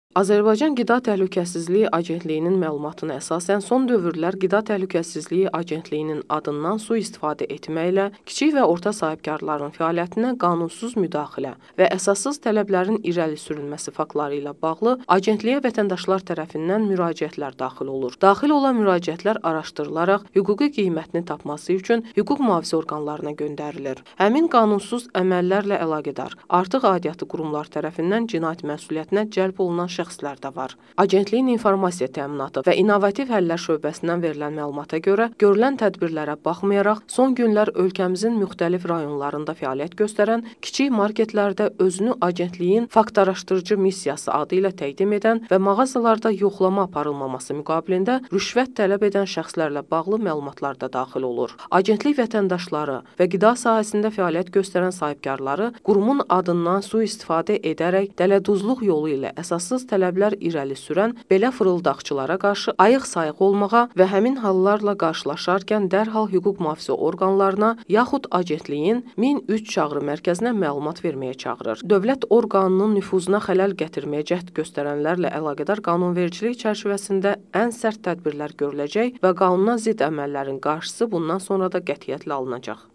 Azərbaycan Qida Təhlükəsizliyi Agentliyinin məlumatına əsasən son dövrlər Qida Təhlükəsizliyi Agentliyinin adından sui-istifadə etməklə kiçik və orta sahibkarların fəaliyyətinə qanunsuz müdaxilə və əsassız tələblərin irəli sürülməsi faktları ilə bağlı Agentliyə vətəndaşlar tərəfindən müraciətlər daxil olur. Daxil olan müraciətlər araşdırılaraq hüquqi qiymətini tapması üçün hüquq mühafizə orqanlarına göndərilir. Həmin qanunsuz əməllərlə əlaqədar artıq aidiyyatı qurumlar tərəfindən cinayət məsuliyyətinə cəlb olunan şəxslər də var. Agentliyin informasiya təminatı və innovativ həllər şöbəsindən verilən məlumata görə, görülən tədbirlərə baxmayaraq, son günlər ölkəmizin müxtəlif rayonlarında fəaliyyət göstərən kiçik marketlərdə özünü agentliyin fakt araşdırıcı missiyası adı ilə təqdim edən və mağazalarda yoxlama aparılmaması müqabilində rüşvət tələb edən şəxslərlə bağlı məlumatlar da daxil olur. Agentlik vətəndaşları və qida sahəsində fəaliyyət göstərən sahibkarları qurumun adından sui-istifadə edərək dələduzluq yolu ilə əsassız tələblər irəli sürən belə fırıldaqçılara qarşı ayıq-sayıq olmağa və həmin hallarla qarşılaşarkən dərhal hüquq mühafizə orqanlarına yaxud agentliyin 1003 çağrı mərkəzinə məlumat verməyə çağırır. Dövlət orqanının nüfuzuna xələl gətirməyə cəhd göstərənlərlə əlaqədar qanunvericilik çərçivəsində ən sərt tədbirlər görüləcək və qanuna zidd əməllərin qarşısı bundan sonra da qətiyyətlə alınacaq.